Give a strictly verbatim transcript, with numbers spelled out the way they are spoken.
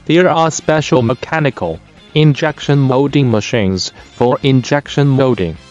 There are special mechanical injection molding machines for injection molding.